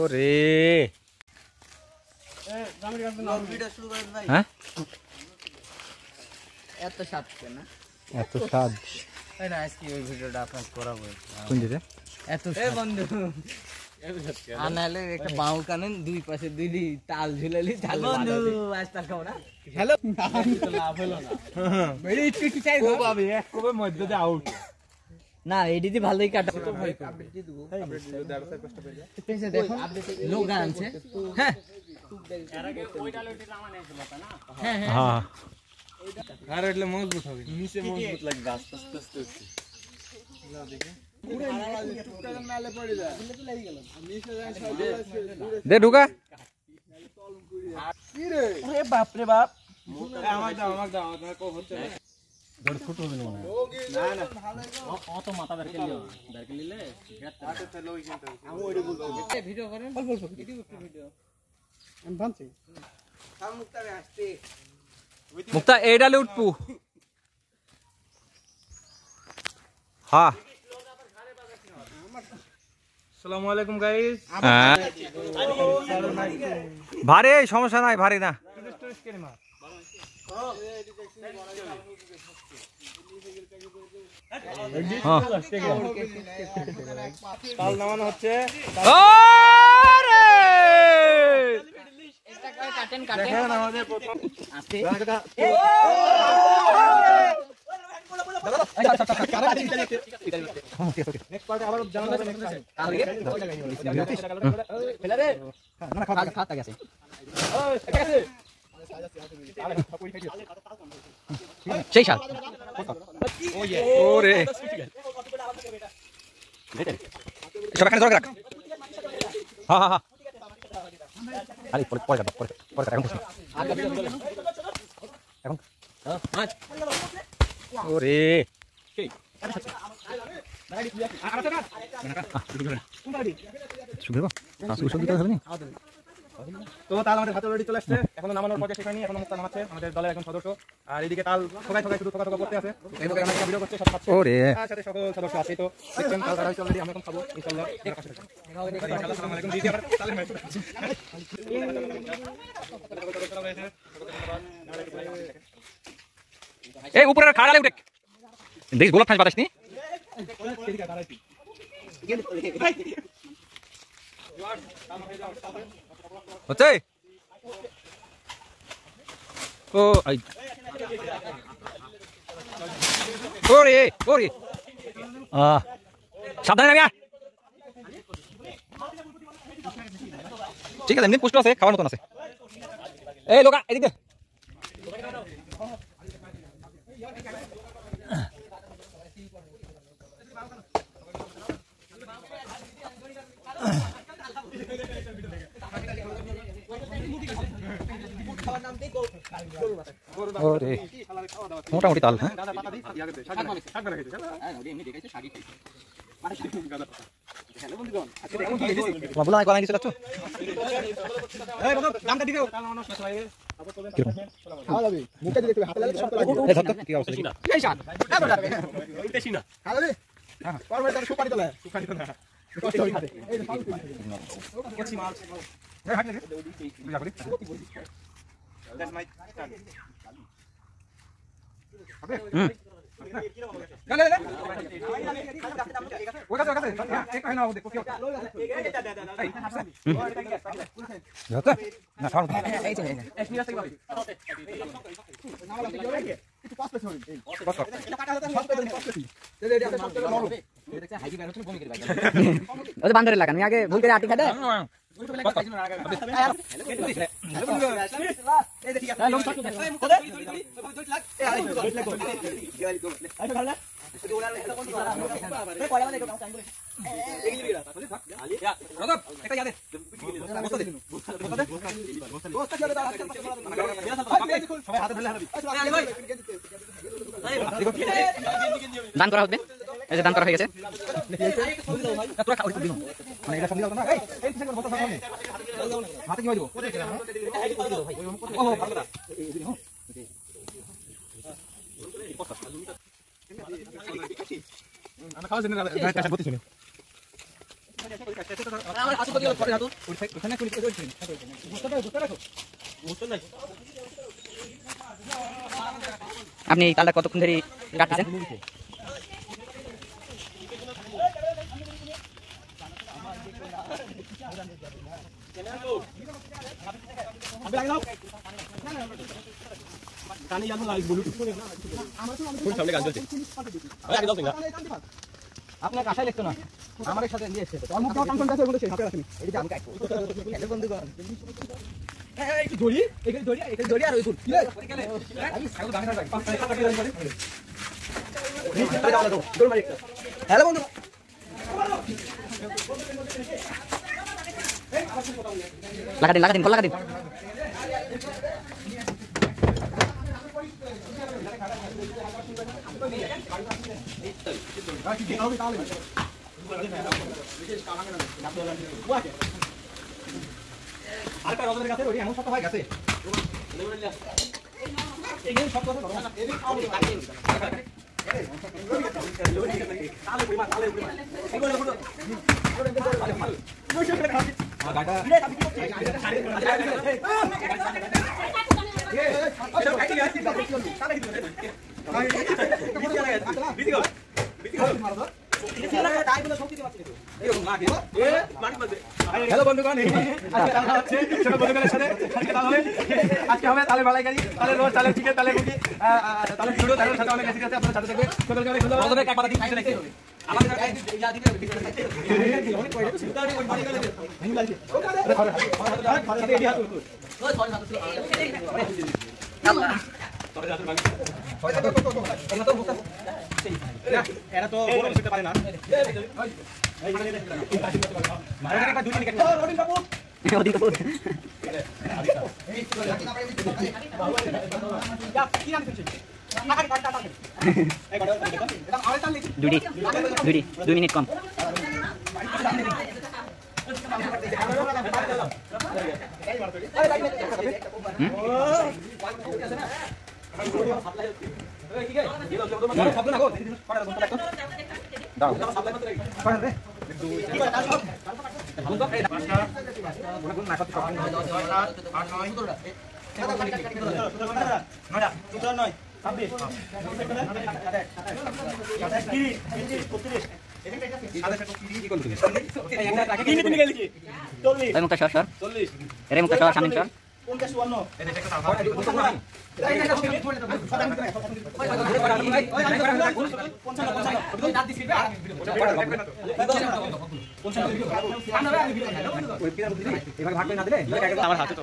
ওরে হ্যাঁ এত স্বাদ কেন এত স্বাদ তাই না আজকে ওই ভিডিওটা আপনাকে করাবো কোন দিতে এত বন্ধু আনালে একটা বাউ কানেন দুই পাশে দুইলি তাল ঝুলালি তাল বন্ধু আজ তাল খাবো না হ্যালো লাভ হলো না মেরে একটু চাই গো বাবা এক কবে মধ্যে দিয়ে আউট না এডিতে ভালোই কাটা তো ভাই আপডেট দিয়ে দেব আপডেট দিয়ে দাও স্যার কষ্ট পেয়ে যায় পেছে দেখো লোক আনছে হ্যাঁ এর আগে ওইটা লইতে জামা নেছিল না হ্যাঁ হ্যাঁ আর એટલે মজবুত হবে নিচে মজবুত লাগবে আস্তে আস্তে যাও দেখি দে ঢুকা আরে বাপ রে বাপ আমাকে দাও কো হচ্ছে না দড় ছোট হবে না না অত মাথা বেরকে নিলে আচ্ছা তাহলে ওই কিন্তু আমি ওইটা বলবো ভিডিও করেন অল্প ভিডিও আমি ভাবছি কাম মুক্তারে আসছে মুক্তা এইডালে উঠপু হ্যাঁ আসসালামু আলাইকুম গাইস ভারী সমস্যা নাই ভারী না তাল নামানো হচ্ছে দেখেন আমাদের প্রথম নেক্সট পার্টে আবার জানানো যাবে সেই সাত ওরে সব এখানে ধরে রাখ হ্যাঁ হ্যাঁ হ্যাঁ আরে পরে পরে পরে পরে এখন এখন ওরে তো তাল আমাদের হাতে অলরেডি চলে আসছে এখনো নামানোর পর্যায়ে শেষ হয়নি এখনো মুক্তা নামাচ্ছে আমাদের দলের একজন সদস্য আর এদিকে তাল সবাই শুধু ঠোকা করতে আছে এই লোকের আমরা ভিডিও করতে সব খাচ্ছে ওরে আর সাথে সকল সদস্য আছে তো দেখছেন তাল তারা অলরেডি আমরা এখন খাবো ইনশাআল্লাহ ইনশাআল্লাহ আসসালামু আলাইকুম দিদি আবার তালের ম্যাচ এই উপরে খাড়ালে উঠে দেখ গোলাপ ফাঁস বাতাস নি হচ্ছে ও আই ওরে ওরে সাবধানে নামিয়া ঠিক আছে এমনি পুষ্ট আছে খাওয়ার মতন আছে এই লোকা এদিকে ওরে মোটামুটি তাল হ্যাঁ বলা নাই গলায় দিছিল That's my stand. বান্দরের লাগান আগে ভুল করে আটি খাদে দান করা হবে এই যে দান করা হয়ে গেছে পুরো খাওয়া দিন মানে এটা সন্ধ্যা না এই কিছু বসা সামনে হাতে কি হইব ও ভালো কথা আমরা খাওয়া জন্য গায়টা বলতে শুনি আপনি এই তালটা কতক্ষণ ধরে কাটতেছেন? আপনার কাঁসাই লিখতো না আমার সাথে নিয়ে এসছে হ্যালো বন্ধু লাগা দিন লাগা দিন আরেকটা রজনের কাছে ওই এমন শক্ত হয়ে গেছে হ্যালো বন্ধুগণ আজকে হবে তালে মালাইকারি তালে রোজ তালে চিকেন তালে মুরগি তালে ঝুড়ো তালে সাথে অনেক রেসিপি আছে আপনারা সাথে দেখবেন সকলকে অনেক ধন্যবাদ রজনের এক পাতা দিন খাইতে হবে আমাদের ইয়া দিতে হবে অনেক কই আছে সুতারি ওই বাড়ি গেলে ভেঙে লাগছে সাথে এডি হাত তো এরা তো বড় করতে পারে না মারার একটা দুই মিনিট রোডিন বাবু ওদিন কাপুর দুই মিনিট কম মুক্তা সর এরে মুক্তা সর সামনে সর আমার হাতে তো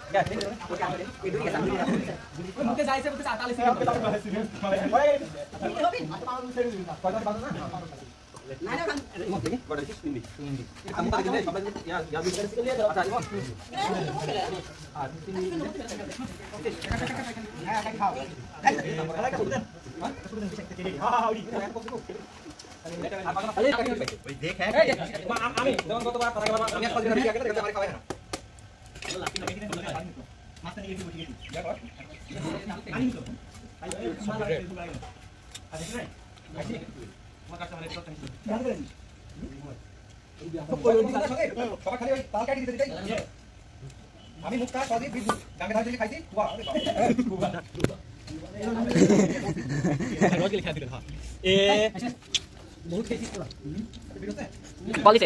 আমি মুক্তা সদি বিজু গাঙ্গে ধারে খাইছি রোজ লিখা দিলেন হ্যাঁ এ বহুত খাইছি পুরো বলিছে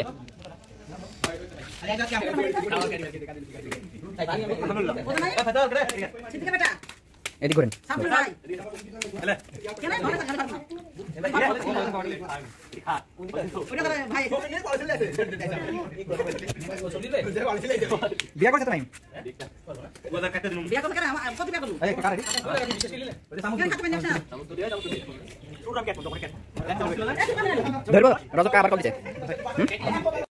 এদিক করেন বিয়া করছে তো নাই ধরবো রজকা আবার কল দিছে